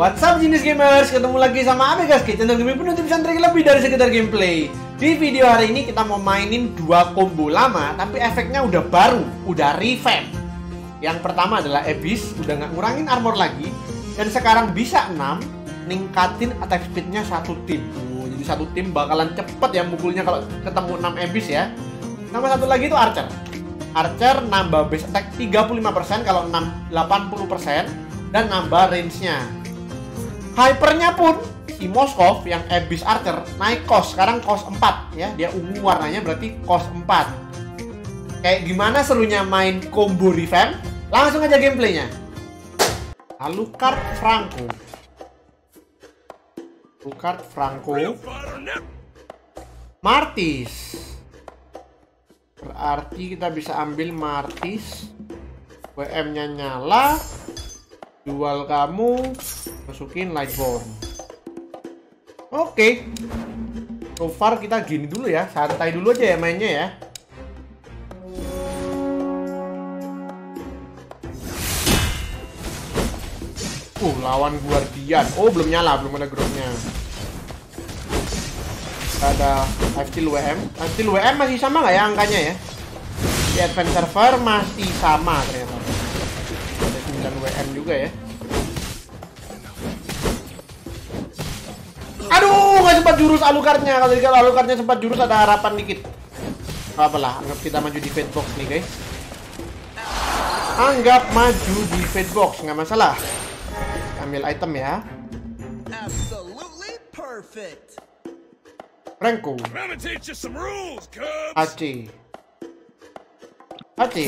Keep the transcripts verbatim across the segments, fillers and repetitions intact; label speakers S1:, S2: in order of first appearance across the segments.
S1: What's up jenis gamers, ketemu lagi sama Abe guys, channel gaming penuh tips and trik lebih dari sekedar gameplay. Di video hari ini kita mau mainin dua combo lama, tapi efeknya udah baru, udah revamp. Yang pertama adalah Abyss, udah nggak ngurangin armor lagi, dan sekarang bisa enam, ningkatin attack speednya satu tim. Oh, jadi satu tim bakalan cepet ya mukulnya kalau ketemu enam Abyss ya. Nama satu lagi itu Archer. Archer nambah base attack tiga puluh lima persen, kalau enam delapan puluh persen, dan nambah range-nya. Hypernya pun si Moskov yang Abyss Archer naik cost, sekarang cost empat ya. Dia ungu warnanya berarti cost empat. Kayak gimana serunya main combo revamp? Langsung aja gameplaynya. Alucard Franco. Alucard Franco. Martis. Berarti kita bisa ambil Martis. W M-nya nyala. Jual kamu, masukin Lightborn. Oke, okay. So far kita gini dulu ya, santai dulu aja ya mainnya ya. Uh, lawan Guardian. Oh, belum nyala, belum ada grupnya. Ada Lifesteal W M. Lifesteal W M masih sama nggak ya angkanya ya? Di Advance Server masih sama ternyata. Dan W M juga ya. Aduh, nggak sempat jurus Alucardnya. Kalau kalau Alucardnya sempat jurus ada harapan dikit. Gak apalah, anggap kita maju di fate box nih guys. Anggap maju di fate box, nggak masalah. Ambil item ya.
S2: Absolutely perfect.
S1: Franco. A C. A C.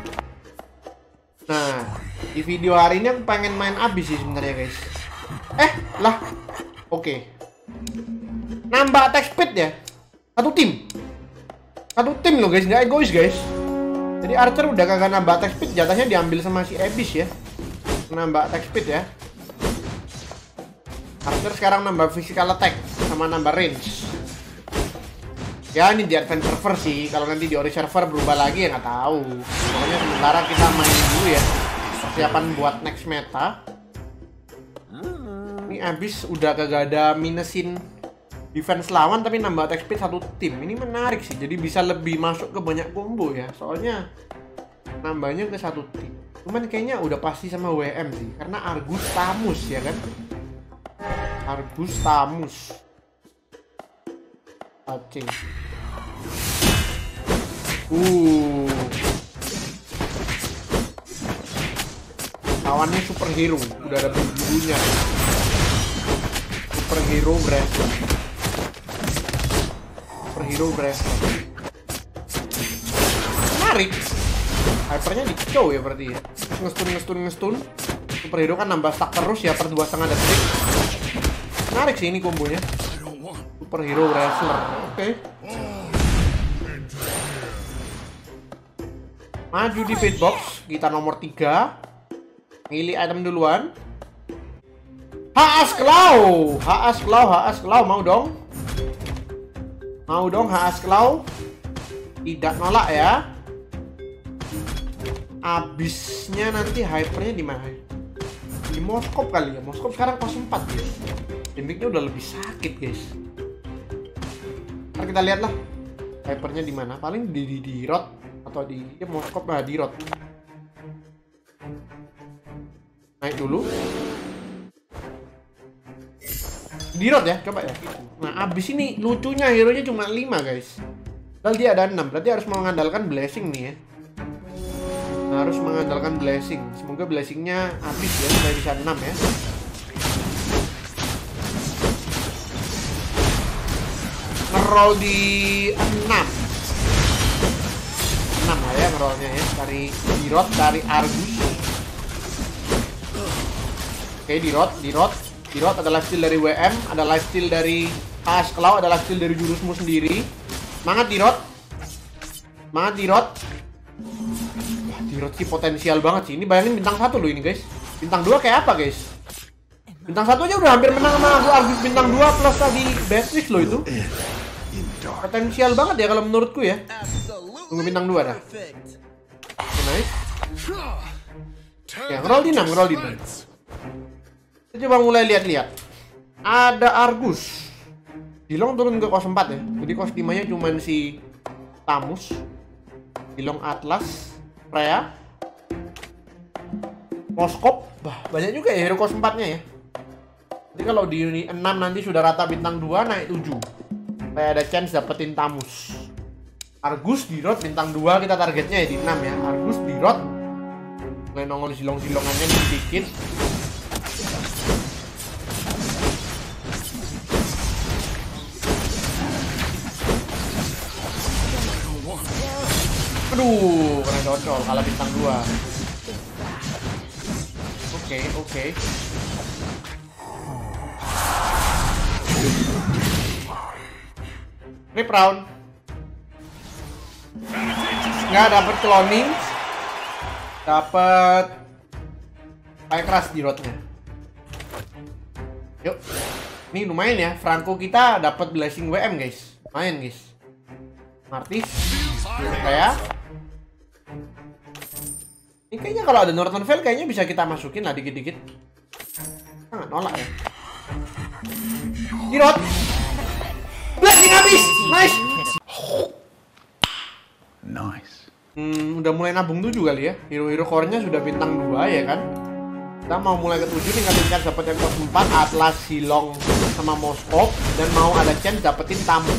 S1: Nah, di video hari ini aku pengen main Abyss sih sebenarnya guys. Eh, lah. Oke. Okay. Nambah attack speed ya. Satu tim. Satu tim loh guys, nggak egois guys. Jadi Archer udah kagak nambah attack speed, jatahnya diambil sama si Abyss ya. Nambah attack speed ya. Archer sekarang nambah physical attack sama nambah range. Ya ini di Advance Server sih, kalau nanti di Ori Server berubah lagi ya nggak tahu. Pokoknya sementara kita main dulu ya, persiapan buat next meta. Ini Abyss udah kagak ada minusin defense lawan tapi nambah attack speed satu tim. Ini menarik sih, jadi bisa lebih masuk ke banyak combo ya. Soalnya nambahnya ke satu tim. Cuman kayaknya udah pasti sama W M sih, karena Argus Tamus ya kan. Argus Tamus. Oke. Uh. Lawannya superhero, udah ada bumbunya. Superhero Bracelet. Superhero Bracelet. Menarik. Hypernya di cow ya berarti ya. Ngestun ngestun ngestun. Superhero kan nambah stack terus ya per dua setengah detik. Menarik sih ini kombonya. Superhero Wrestler. Oke. Okay. Maju di fate box, kita nomor tiga. Milih item duluan. H S Claw, H S Claw, H S Claw mau dong. Mau dong H S Claw. Tidak nolak ya. Abyssnya nanti hypernya di mana? Di Moskov kali ya. Moskov sekarang cost empat ya. Damage-nya udah lebih sakit guys. Ntar kita lihat lah hypernya di mana. Paling di di, di rot atau di ya Moskov lah di rot. Naik dulu. Di rot ya, coba ya. Nah, Abyss ini lucunya hero-nya cuma lima guys. Padahal dia ada enam, berarti harus mengandalkan blessing nih ya. Nah, harus mengandalkan blessing. Semoga blessingnya Abyss ya, supaya bisa enam ya. Ngeroll di enam. enam lah ya ngerollnya ya. Dari Dirot, dari Argus. Oke, Dirot, Dirot. Dirot ada lifesteal dari W M, ada lifesteal dari H S Claw, ada lifesteal dari jurusmu sendiri. Semangat Dirot. Semangat Dirot. Wah, Dirot sih potensial banget sih. Ini bayangin bintang satu loh ini guys. Bintang dua kayak apa guys? Bintang satu aja udah hampir menang sama aku Argus bintang dua plus tadi Beatrice loh itu. Potensial banget ya kalau menurutku ya. Tunggu bintang dua dah. Nice. Ya, ngeroll di enam, ngeroll di enam. Kita coba mulai lihat-lihat. Ada Argus. Dilong turun ke kos empat ya. Jadi kos lima nya cuman si Tamus, Dilong Atlas, Freya, Moskop. Bah, banyak juga ya hero kos empat nya ya. Jadi kalau di uni enam nanti sudah rata bintang dua, naik tujuh. Kayak ada chance dapetin Tamus. Argus di rot bintang dua, kita targetnya ya di enam ya. Argus di rot. Mulai nongol silong-silongannya sedikit. Aduh, kena dodol, kalah bintang dua. Oke, oke. Rip round. Nggak dapet cloning. Dapet kayak keras di rotnya. Yuk. Ini lumayan ya, Franco kita dapat blessing W M guys. Lumayan guys. Martis. Kayak ini kayaknya kalau ada Northern Vale kayaknya bisa kita masukin lah dikit-dikit. Sangat nolak ya. Dirot. Blessing habis. Nice.
S3: Nice.
S1: Hmm, udah mulai nabung tujuh kali ya. Hero-hero core-nya sudah bintang dua ya kan. Kita mau mulai ke tujuh nih, nggak chance dapat yang kos empat, Atlas, Silong sama Moskop, dan mau ada chance dapetin Tamu.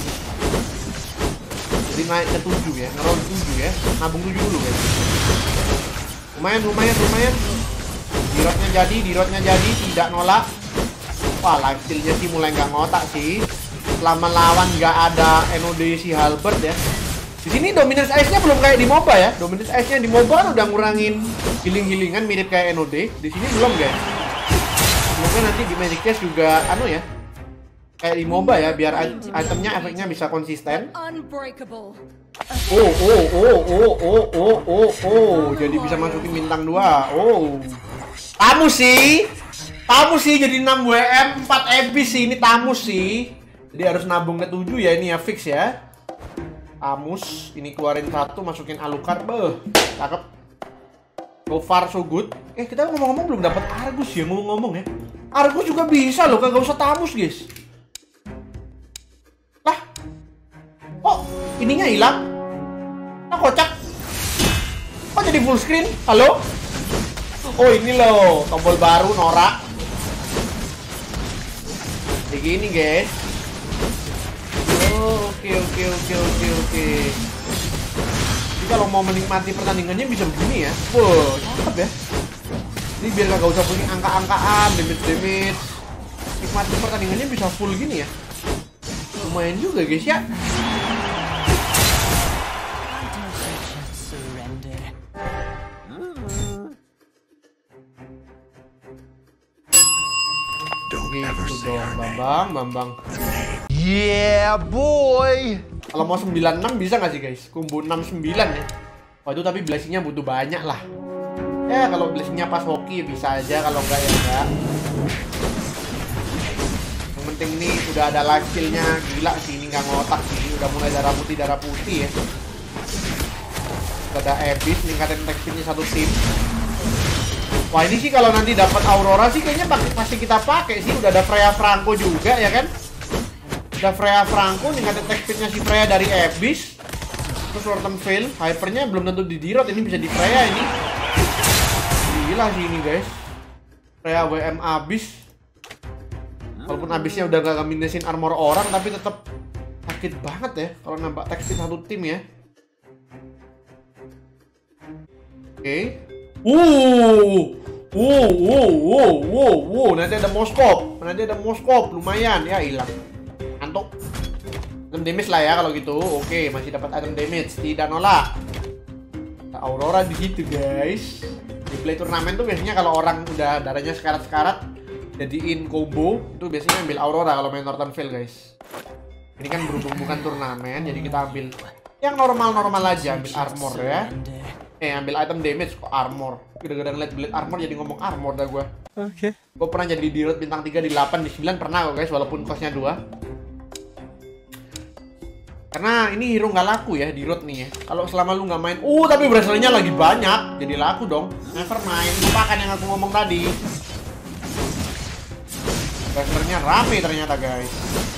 S1: Jadi naik ke tujuh ya, ngerol tujuh ya. Nabung tujuh dulu guys. Lumayan, lumayan, lumayan. Dirotnya jadi, dirotnya jadi, tidak nolak. Wah, lifesteal-nya sih mulai nggak ngotak sih. Selama lawan nggak ada N O D si Halberd ya. Di sini dominance ice-nya belum kayak di MOBA ya. Dominance ice-nya di MOBA kan udah ngurangin healing-healingan mirip kayak N O D. Di sini belum guys. Semoga nanti di Magic Chest juga anu ya. Kayak di MOBA ya, biar itemnya efeknya bisa konsisten. Oh, oh, oh, oh, oh, oh, oh, oh. Jadi bisa masukin bintang dua. Oh. Tamu sih. Tamu sih jadi enam W M, empat ebis sih. Ini tamu sih. Jadi harus nabung ke tujuh ya, ini ya fix ya. Tamus, ini keluarin satu, masukin Alucard. Beuh, cakep. So far so good. Eh, kita ngomong-ngomong belum dapat Argus ya, ngomong-ngomong ya. Argus juga bisa loh, kagak usah Tamus, guys. Lah. Oh, ininya hilang. Nah, kocak. Kok jadi full screen? Halo? Oh, ini loh, tombol baru norak. Kayak gini, guys. Oh, oke, oke, oke, oke, oke. Jadi kalau mau menikmati pertandingannya bisa begini ya. Wow, cakep ya. Jadi biar kagak usah punya angka-angkaan, damage-damage. Nikmati pertandingannya bisa full gini ya. Lumayan juga guys ya. Gitu dong, Bambang, Bambang.
S3: Yeah, boy.
S1: Kalau mau sembilan enam bisa nggak sih guys? Combo enam sembilan ya. Oh itu tapi blessingnya butuh banyak lah. Ya kalau blessingnya pas hoki bisa aja, kalau enggak ya enggak. Yang penting ini udah ada life skill-nya gila sih, ini nggak ngotak sih. Udah mulai darah putih darah putih ya. Udah ada Abyss, ningkatin teksturnya satu tim. Wah ini sih kalau nanti dapat Aurora sih kayaknya pasti kita pakai sih. Udah ada Freya Franco juga ya kan. Udah Freya Franco, ningkatin teksturnya si Freya dari Abyss. Terus Northern Vale, hypernya belum tentu di Dirot, ini bisa di Freya ini. Gila sih ini guys. Freya W M Abyss. Walaupun Abyssnya udah gak minusin armor orang, tapi tetap sakit banget ya kalau nambah tekstur satu tim ya. Oke. Okay. Uh, uh, uh, uh, uh, uh, nanti ada Moskop, nanti ada Moskop, lumayan ya, hilang. Antuk. Item damage lah ya kalau gitu. Oke, masih dapat item damage, tidak nolak. Nah, Aurora di situ guys. Di play turnamen tuh biasanya kalau orang udah darahnya sekarat-sekarat, jadiin combo itu biasanya ambil Aurora kalau main Northern Vale guys. Ini kan berhubung bukan turnamen, jadi kita ambil yang normal-normal aja, ambil armor ya. Eh, ambil item damage kok armor. Gara-gara ngeliat blade armor jadi ngomong armor dah gue. Oke. Okay. Gue pernah jadi di road bintang tiga, di delapan, di sembilan pernah kok guys, walaupun costnya dua. Karena ini hero nggak laku ya di road nih ya. Kalau selama lu nggak main, uh tapi berhasilnya lagi banyak, jadi laku dong. Never mind, lupakan yang aku ngomong tadi. Wrestlernya rame ternyata guys.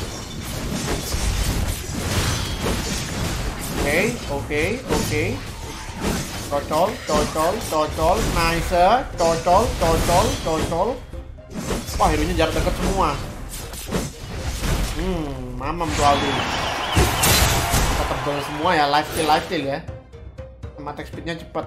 S1: Oke, oke, oke. Cocol, cocol, cocol, nice, cocol, cocol, cocol. Wah, hero-nya jarak dekat semua. Hmm, mamam tuh Aldi. Kita tebel semua ya, lifesteal, lifesteal ya. Sama attack speed-nya cepet.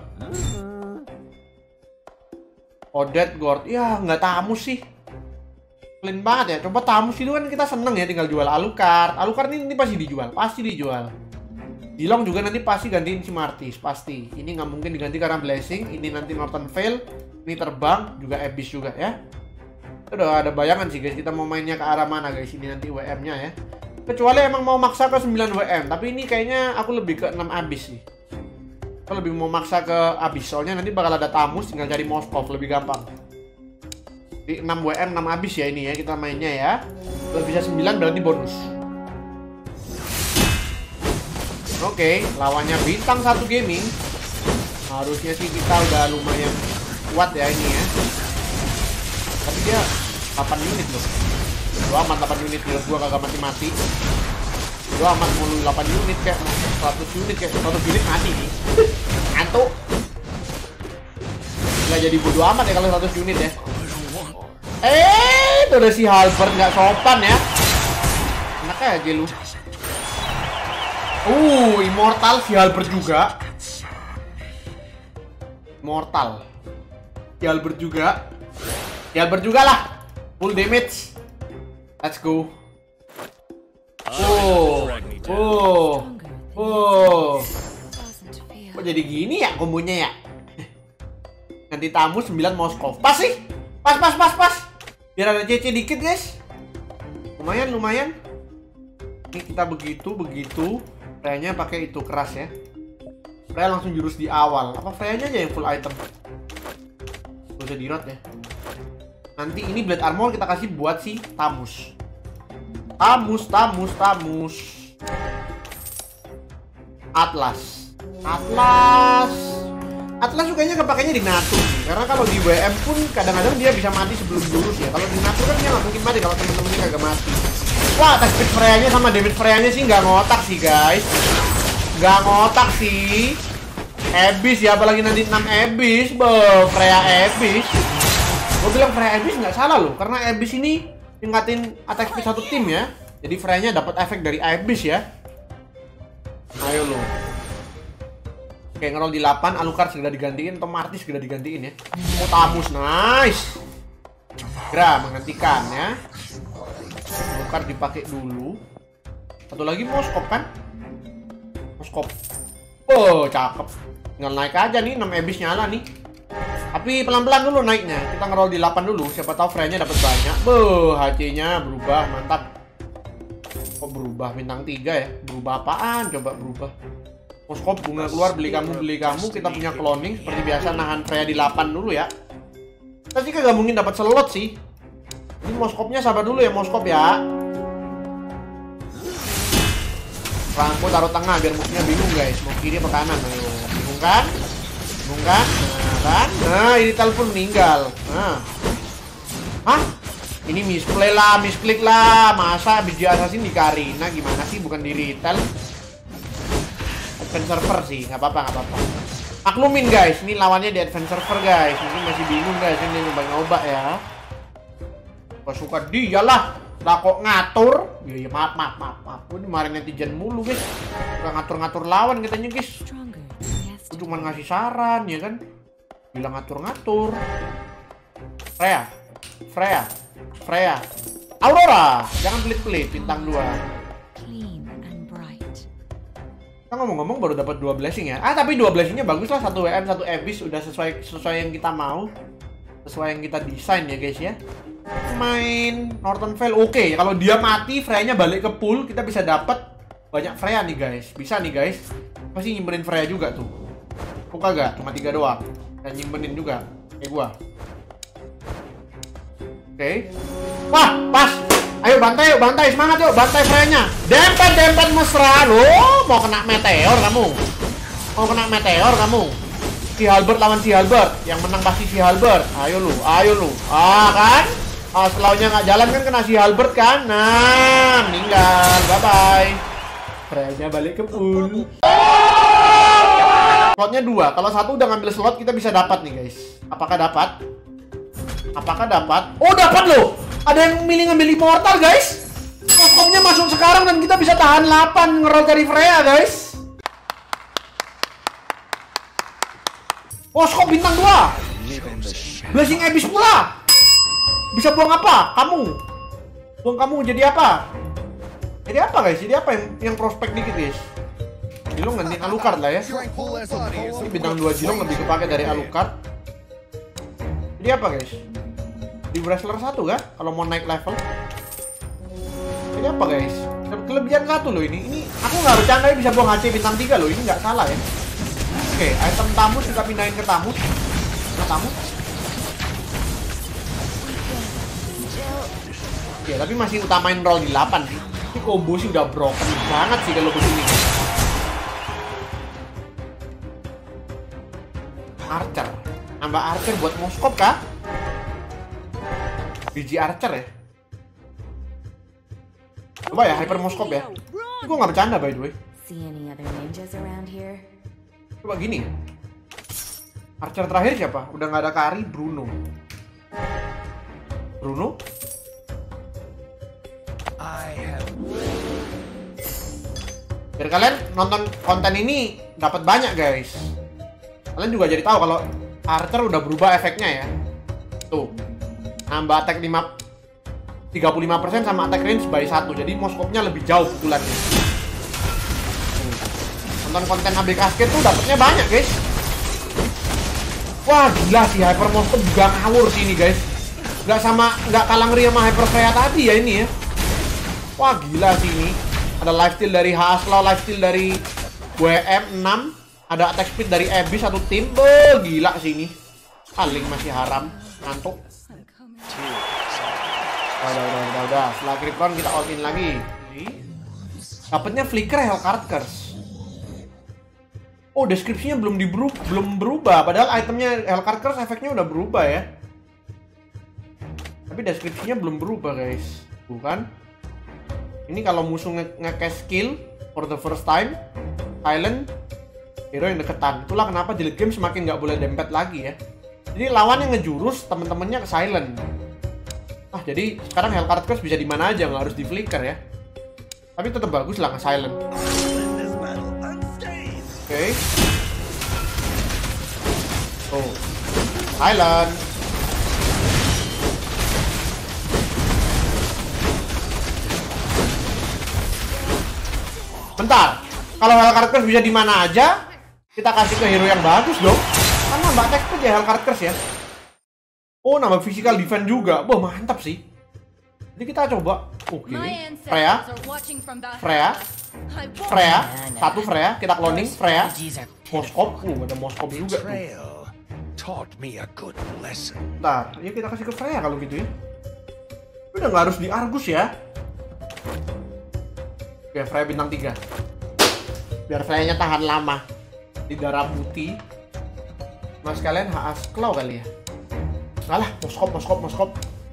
S1: Odette Gord, ya nggak tamu sih. Clean banget ya. Coba tamus itu kan kita seneng ya, tinggal jual Alucard. Alucard ini, ini pasti dijual, pasti dijual. Dilong juga nanti pasti gantiin si Martis, pasti. Ini nggak mungkin diganti karena Blessing. Ini nanti Northern Veil, ini terbang juga Abyss juga ya. Udah ada bayangan sih guys, kita mau mainnya ke arah mana guys. Ini nanti W M-nya ya. Kecuali emang mau maksa ke sembilan W M, tapi ini kayaknya aku lebih ke enam Abyss sih. Aku lebih mau maksa ke Abyss, soalnya nanti bakal ada Tamus, tinggal cari Moskov, lebih gampang. Di enam W M, enam Abyss ya ini ya kita mainnya ya. Kalau bisa sembilan berarti bonus. Oke, lawannya bintang satu gaming. Harusnya sih kita udah lumayan kuat ya ini ya. Tapi dia delapan unit loh. Gua amat delapan unit, menurut gua kagak mati-mati. Gua amat mulu delapan unit kayak seratus unit kayak seratus unit mati nih. Ngantuk. Nggak jadi bodo amat ya kalau seratus unit ya. Eh, itu udah si Halberd nggak sopan ya. Enak aja lu. Uh, Immortal si Halberd juga. Immortal. Si Halberd juga. Si Halberd juga lah. Full damage. Let's go. Oh, oh, oh. Kok jadi gini ya kombonya ya? Nanti tamu sembilan Moskov. Pas sih. Pas, pas, pas, pas. Biar ada C C dikit guys. Lumayan, lumayan. Ini kita begitu, begitu. Freya-nya pakai itu keras ya. Freya langsung jurus di awal. Apa Freya-nya aja yang full item? Gak usah dirot ya. Nanti ini blade armor kita kasih buat si Tamus. Tamus, Tamus, Tamus. Atlas. Atlas. Atlas sukanya kepakainya di Natu. Karena kalau di W M pun kadang-kadang dia bisa mati sebelum jurus ya. Kalau di Natu kan dia nggak mungkin mati kalau temen-temennya kagak mati. Wah, attack speed Freya-nya sama damage Freya-nya sih nggak ngotak sih guys. Nggak ngotak sih. Abyss ya, apalagi nanti enam Abyss. Be, Freya Abyss. Gue bilang Freya Abyss nggak salah loh, karena Abyss ini tingkatin attack speed satu tim ya. Jadi Freya-nya dapat efek dari Abyss ya. Ayo lo. Oke, ngerol di delapan, Alucard segera digantiin, atau Martis segera digantiin ya. Oh, Tamus, nice. Segera menghentikan ya. Alucard dipakai dulu. Satu lagi Moskov kan? Moskov. Oh, cakep. Tinggal naik aja nih, enam Abyss nyala nih. Tapi pelan-pelan dulu naiknya. Kita ngerol di delapan dulu. Siapa tahu Freya-nya dapat banyak. Beuh, H C-nya berubah, mantap. Kok berubah bintang tiga ya? Berubah apaan? Coba berubah. Moskov bunga keluar, beli kamu, beli kamu. Kita punya cloning seperti biasa, nahan Freya di delapan dulu ya. Kita sih kagak mungkin dapat slot sih. Ini Moskovnya sabar dulu ya, Moskov ya. Franco taruh tengah biar musuhnya bingung guys. Mau kiri apa kanan? Ayo, bingung kan? Bingung kan? Nah, kan? Nah, ini telepon meninggal. Nah. Hah? Ini misplay lah, misklik lah. Masa biji assassin di Karina gimana sih? Bukan di retail. Advance server sih, nggak apa-apa, nggak apa-apa. Maklumin guys, ini lawannya di advance server guys. Mungkin masih bingung guys, ini nyoba-nyoba ya. Gak suka dia lah. Lah kok ngatur? Ya, ya maaf, maaf, maaf, maaf. Ini kemarin netizen mulu guys. Gak ngatur-ngatur lawan katanya guys. Aku cuma ngasih saran ya kan. Bilang ngatur-ngatur. Freya, Freya, Freya, Aurora, jangan pelit-pelit bintang dua. Kita ngomong-ngomong baru dapat dua blessing ya. Ah tapi dua blessingnya bagus lah, satu W M, satu Abyss, udah sesuai sesuai yang kita mau, sesuai yang kita desain ya guys ya. Main Northern Veil oke. Okay. Kalau dia mati, Freya-nya balik ke pool, kita bisa dapat banyak Freya nih guys. Bisa nih guys. Pasti nyimpenin Freya juga tuh. Kok kagak? Cuma tiga doang. Dan nyimpenin juga kayak gua. Oke. Okay. Wah, pas. Ayo bantai yuk, bantai, semangat yuk, bantai Freya-nya. Dempet, dempet mesra. Loh, mau kena meteor kamu. Mau kena meteor kamu. Si Halberd lawan si Halberd. Yang menang pasti si Halberd. Ayo lu, ayo lu. Ah kan? Ah, Slow-nya nggak jalan kan kena si Halberd kan? Nah, meninggal. Bye-bye. Freya-nya balik ke pool. Slotnya dua. Kalau satu udah ngambil slot, kita bisa dapat nih, guys. Apakah dapat? Apakah dapat? Oh, dapat loh! Ada yang milih ngambil Immortal, guys. Moskopnya masuk sekarang dan kita bisa tahan delapan ngeroll dari Freya, guys. Moskop bintang dua. Blessing Abyss pula. Bisa buang apa? Kamu. Buang kamu jadi apa? Jadi apa, guys? Jadi apa yang, yang prospek dikit, guys? Jilong ganti Alucard lah ya. Ini bintang dua Jilong lebih kepake dari Alucard. Jadi apa, guys? Di Wrestler satu kan? Kalau mau naik level. Jadi apa, guys? Kelebihan satu loh ini. Ini aku nggak bercanda, bisa buang H C bintang tiga loh. Ini nggak salah ya. Oke, item Tamus kita pindahin ke Tamus. Ke Tamus. Ya, tapi masih utamain roll di delapan sih. Ini combo sih udah broken banget sih kalau begini. Archer. Nambah Archer buat Moskop kah? Biji Archer ya? Coba ya, Hyper Moskop ya. Ini gue nggak bercanda by the way. Coba gini. Archer terakhir siapa? Udah nggak ada Kari, Bruno. Bruno? Biar kalian nonton konten ini dapat banyak, guys. Kalian juga jadi tahu kalau Archer udah berubah efeknya ya. Tuh. Nambah attack lima, tiga puluh lima persen sama attack range by satu. Jadi Moskopnya lebih jauh pukulannya. Nonton konten A B Cascade tuh dapatnya banyak, guys. Wah, gila sih Hyper Moskop juga ngawur sih ini, guys. Nggak sama, nggak kalah ngeri sama Hyper Freya tadi ya ini ya. Wah, gila sih ini. Ada lifesteal dari Haslau, lifesteal dari W M enam, ada attack speed dari Abyss satu tim. Be, gila sih ini. Paling masih haram, ngantuk. Oh, udah, udah, udah, udah. Setelah Krypton kita all in lagi. Dapatnya Flicker Hellcard Curse. Oh, deskripsinya belum diberubah, belum berubah. Padahal itemnya Hellcard Curse efeknya udah berubah ya. Tapi deskripsinya belum berubah, guys. Bukan? Ini kalau musuh nge-cast skill for the first time, silent, hero yang deketan. Itulah kenapa di late game semakin nggak boleh dempet lagi ya. Jadi lawan yang ngejurus, temen-temennya ke silent. Ah, jadi sekarang Hellcard Curse bisa di mana aja, nggak harus di flicker ya. Tapi tetap bagus lah nge-silent. Oke. Okay. Oh, silent. Bentar, kalau Hellcard Curse bisa di mana aja, kita kasih ke hero yang bagus dong. Kan nambah attack speed ya Hellcard Curse ya. Oh, nambah physical defense juga. Wah, mantap sih. Jadi kita coba. Oke, okay. Freya, Freya, Freya, satu Freya, kita cloning Freya. Moskop, uh, ada Moskop juga tuh. Bentar, ya kita kasih ke Freya kalau gitu ya. Udah nggak harus di Argus ya. Oke, Freya bintang tiga. Biar Freya-nya tahan lama di darah putih. Mas kalian H A S Claw kali ya. Alah, Moskop, Moskop, Moskop.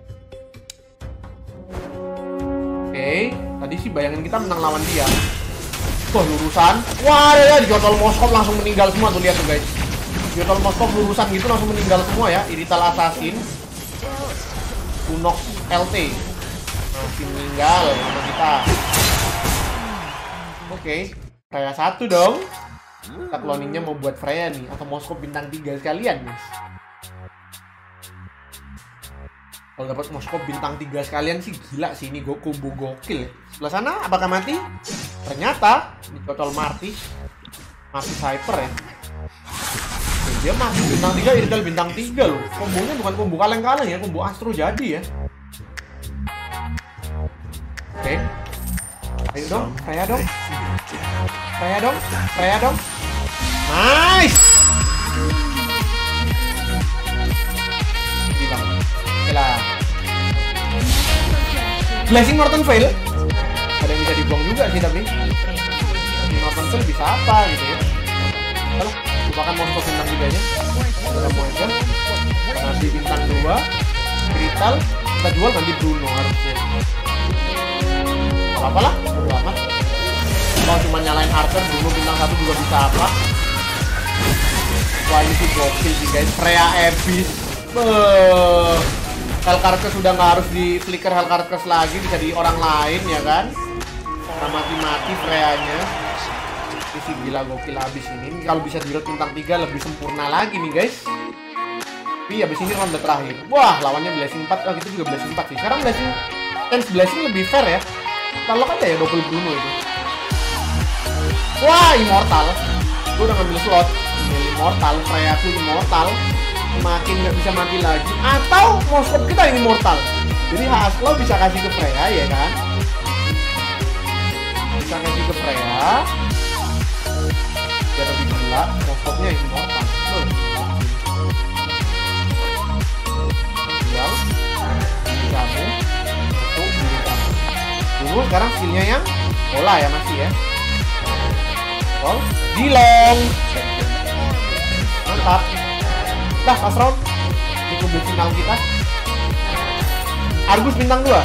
S1: Oke, tadi sih bayangin kita menang lawan dia. Wah, lurusan. Wah, ya, dijotol Moskop langsung meninggal semua tuh, lihat tuh guys. Dijotol Moskop lurusan gitu langsung meninggal semua ya. Irithal Assassin, Unox L T masih meninggal sama kita. Oke, Freya satu dong. Kita cloningnya mau buat Freya nih, atau Moskop bintang tiga sekalian guys. Kalau dapat Moskop bintang tiga sekalian sih gila sih, ini go combo gokil ya. Sebelah sana apakah mati? Ternyata dicotol Martis. Martis Hyper ya. Oke, dia mati bintang tiga, Irithal bintang tiga loh. Kombonya bukan kombo kaleng-kaleng ya, kombo Astro jadi ya. Oke. Ayo dong, Freya dong. Freya dong, Freya dong. Nice. Gila. Gila. Blessing Northern Veil. Ada yang bisa dibuang juga sih tapi. Northern Veil bisa apa gitu ya. Kalau lupakan Moskop bintang tiga nya. Kita mau aja. Nanti bintang dua. Irithal. Kita jual nanti Bruno harusnya. Gak apa lah, bodo amat. Kalau cuma nyalain Archer, Bruno bintang satu juga bisa apa. Wah ini sih gokil sih guys, Freya Abyss. Beuh. Hellcarcass sudah nggak harus di flicker Hellcarcass lagi, bisa di orang lain ya kan. Nah mati-mati Freya-nya. Ini sih gila gokil abis ini. Ini kalau bisa di-reload bintang tiga lebih sempurna lagi nih guys. Tapi abis ini ronde terakhir. Wah lawannya Blessing empat, oh gitu juga Blessing empat sih. Sekarang Blessing Tense Blessing lebih fair ya. Kalau kan ya double Bruno itu. Wah Immortal. Gue udah ngambil slot. Ambil Immortal, Freya tuh Immortal. Makin nggak bisa mati lagi. Atau Moskop kita yang Immortal. Jadi Haslo bisa kasih ke Freya ya kan. Bisa kasih ke Freya. Biar lebih gila, Moskopnya Immortal. Loh. Dial. Kamu. Itu dulu kamu. Dulu sekarang skillnya yang bola ya masih ya. Oh, Dilong. Mantap. Dah, pas round. Ini kubu final kita. Argus bintang dua.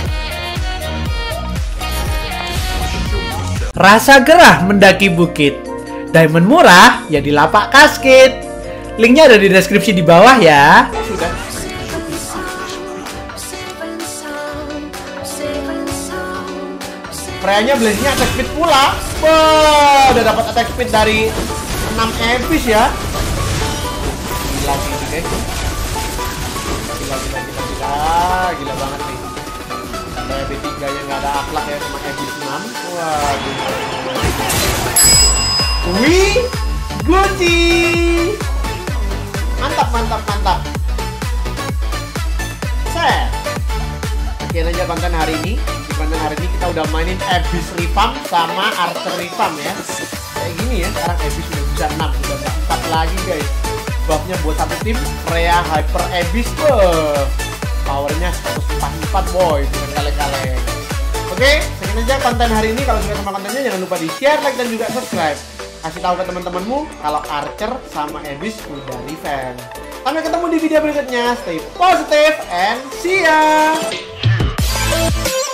S4: Rasa gerah mendaki bukit. Diamond murah ya di lapak Cascade. Linknya ada di deskripsi di bawah ya.
S1: Sudah. Freya-nya Blaze-nya attack speed pula. Wah, udah dapat attack speed dari enam Abyss ya. Gila gila guys. Gila gila gila gila. Gila banget nih. Sampai B tiga nya nggak ada akhlak ya sama Abyss enam. Wah, gila. Wih, Gucci. Mantap mantap mantap. Set. Sekian aja konten hari ini. Di konten hari ini kita udah mainin Abyss Revamp sama Archer Revamp ya. Kayak gini ya, sekarang Abyss udah bisa enam, udah nggak empat lagi guys. Buffnya buat satu tim, Freya Hyper Abyss. Beuh. Powernya seratus empat puluh empat boy, bukan kaleng-kaleng. Oke, sekian aja konten hari ini. Kalau suka sama kontennya jangan lupa di share, like, dan juga subscribe. Kasih tahu ke teman-temanmu kalau Archer sama Abyss udah revamp. Sampai ketemu di video berikutnya. Stay positive and see ya.